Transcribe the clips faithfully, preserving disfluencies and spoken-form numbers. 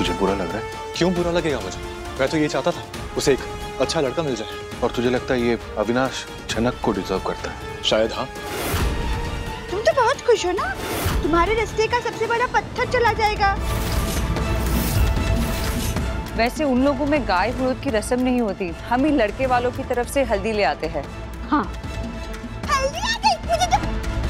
तुझे बुरा लग रहा है? क्यों बुरा लगेगा मुझे? मैं तो ये चाहता था उसे एक अच्छा लड़का मिल जाए। और तुझे लगता है ये अविनाश जनक को डिजर्व करता है? शायद हाँ। तुम तो बहुत खुश हो ना, तुम्हारे रिश्ते का सबसे बड़ा पत्थर चला जाएगा। वैसे उन लोगों में गाय विरोध की रस्म नहीं होती, हम ही लड़के वालों की तरफ से हल्दी ले आते हैं। हाँ हल्दी आ गई, मुझे तो...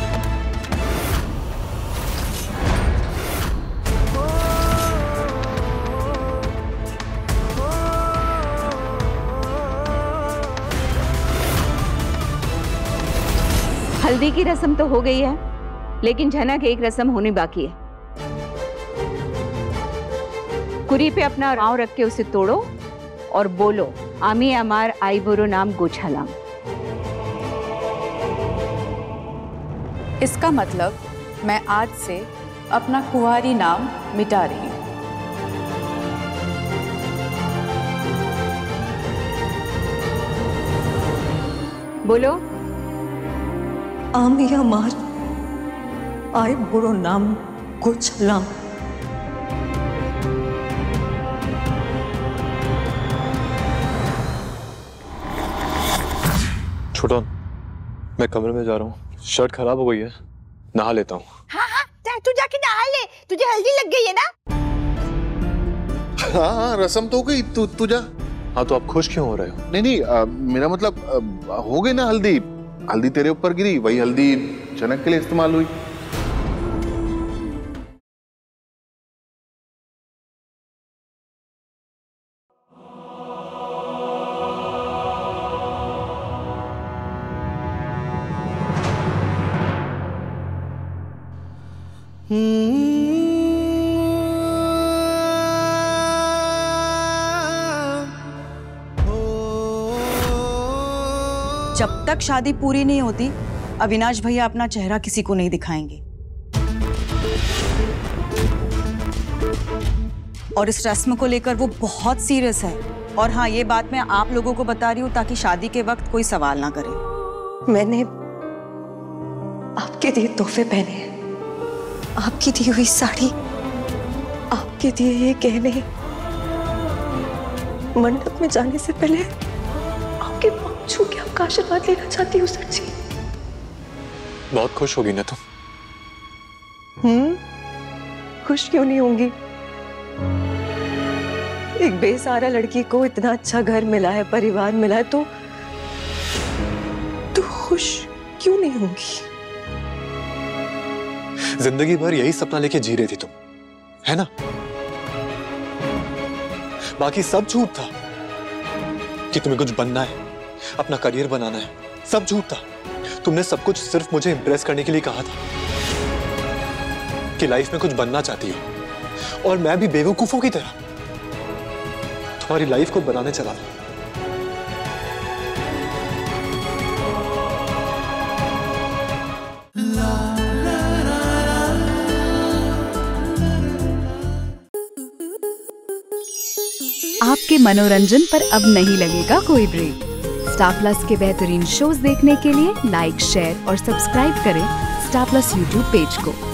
हल्दी की रस्म तो हो गई है, लेकिन झनक एक रस्म होनी बाकी है। कुरी पे अपना पांव रख के उसे तोड़ो और बोलो, आमी अमार आई बुरो नाम गोछालाम। इसका मतलब मैं आज से अपना कुंवारी नाम मिटा रही हूँ। बोलो, आमी अमार आई बुरो नाम गोछालाम। छोटा, मैं कमरे में जा रहा हूँ, शर्ट खराब हो गई है, नहा लेता हूँ। हाँ हाँ तू जाके नहा ले, तुझे हल्दी लग गई है ना? हाँ हाँ रस्म तो हो गई, तू तू जा। हाँ तो आप खुश क्यों हो रहे हो? नहीं नहीं आ, मेरा मतलब आ, हो गई ना हल्दी। हल्दी तेरे ऊपर गिरी, वही हल्दी जनक के लिए इस्तेमाल हुई। जब तक शादी पूरी नहीं होती, अविनाश भैया अपना चेहरा किसी को नहीं दिखाएंगे। और इस रस्म को लेकर वो बहुत सीरियस है। और हाँ, ये बात मैं आप लोगों को बता रही हूँ ताकि शादी के वक्त कोई सवाल ना करे। मैंने आपके दिए तोहफे पहने हैं, आपकी दी हुई साड़ी, आपके दिए ये गहने, मंडप में जाने से पहले आपके पांव छू के आपका आशीर्वाद लेना चाहती हूँ सर जी। बहुत खुश होगी ना तुम? हम्म, खुश क्यों नहीं होंगी? एक बेसहारा लड़की को इतना अच्छा घर मिला है, परिवार मिला है, तो तू खुश क्यों नहीं होंगी? जिंदगी भर यही सपना लेके जी रही थी तुम, है ना? बाकी सब झूठ था कि तुम्हें कुछ बनना है, अपना करियर बनाना है, सब झूठ था। तुमने सब कुछ सिर्फ मुझे इंप्रेस करने के लिए कहा था कि लाइफ में कुछ बनना चाहती हो, और मैं भी बेवकूफों की तरह तुम्हारी लाइफ को बनाने चला था। आपके मनोरंजन पर अब नहीं लगेगा कोई ब्रेक। स्टार प्लस के बेहतरीन शोज देखने के लिए लाइक, शेयर और सब्सक्राइब करें स्टार प्लस यूट्यूब पेज को।